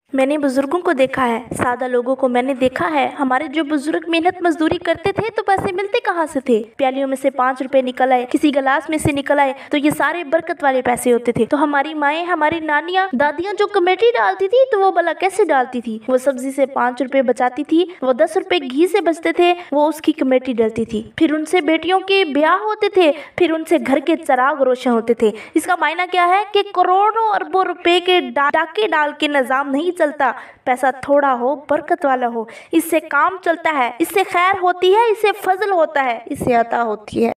मैंने बुजुर्गों को देखा है, सादा लोगों को मैंने देखा है। हमारे जो बुजुर्ग मेहनत मजदूरी करते थे तो पैसे मिलते कहाँ से थे? प्यालियों में से 5 रुपए निकल आए, किसी गिलास में से निकल आए तो ये सारे बरकत वाले पैसे होते थे। तो हमारी माएँ, हमारी नानियाँ, दादियाँ जो कमेटी डालती थी तो वो भला कैसे डालती थी? वो सब्जी से 5 रुपए बचाती थी, वो 10 रुपए घी से बचते थे, वो उसकी कमेटी डलती थी। फिर उनसे बेटियों के ब्याह होते थे, फिर उनसे घर के चिराग रोशन होते थे। इसका मायना क्या है कि करोड़ों अरबों रुपए के डाके डाल के निजाम नहीं चलता। पैसा थोड़ा हो, बरकत वाला हो, इससे काम चलता है, इससे खैर होती है, इससे फजल होता है, इससे अता होती है।